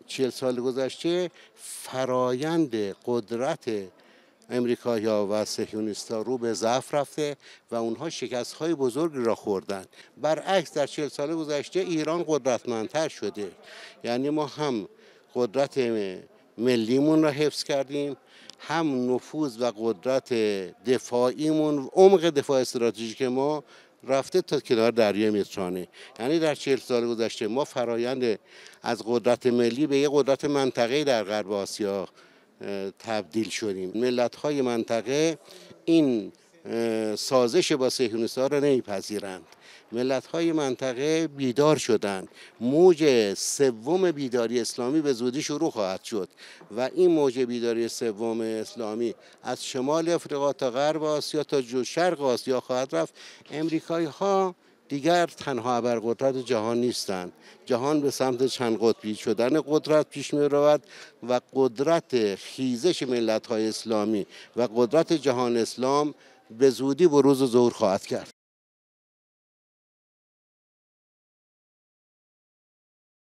40 سال گذشته فرایند قدرت امریکایی‌ها و صهیونیست‌ها رو به ضعف رفته و اونها شکست‌های بزرگ را خوردن. برعکس در 40 سال گذشته ایران قدرتمندتر شده. یعنی ما هم قدرت ملیمون را حفظ کردیم، هم نفوذ و قدرت دفاعیمون، عمق دفاع استراتژیک ما رفته تا کنار دریای مدیترانه. یعنی در 40 سال گذشته ما فرایند از قدرت ملی به یک قدرت منطقه‌ای در غرب آسیا تبدیل شدیم. ملت‌های منطقه این سازش با صهیونیست‌ها را نمیپذیرند. ملت‌های منطقه بیدار شدند. موج سوم بیداری اسلامی به زودی شروع خواهد شد و این موج بیداری سوم اسلامی از شمال افریقا تا غرب آسیا تا شرق آسیا خواهد رفت. امریکایی‌ها دیگر تنها ابرقدرت جهان نیستند. جهان به سمت چند قطبی شدن قدرت پیش می رود و قدرت خیزش ملت‌های اسلامی و قدرت جهان اسلام به زودی بروز و ظهور خواهد کرد.